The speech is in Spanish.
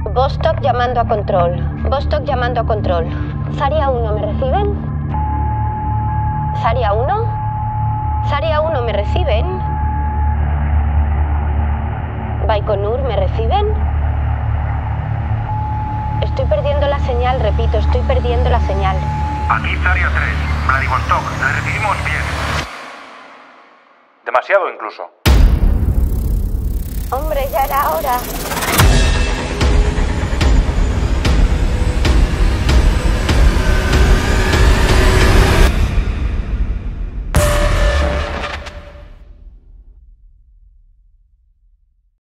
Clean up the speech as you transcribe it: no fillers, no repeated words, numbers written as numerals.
Vostok llamando a control. Vostok llamando a control. Zarya 1, ¿me reciben? Zarya 1. Zarya 1, ¿me reciben? Baikonur, ¿me reciben? Estoy perdiendo la señal, repito, estoy perdiendo la señal. Aquí Zarya 3, Vladivostok, le recibimos bien. Demasiado incluso. Hombre, ya era hora.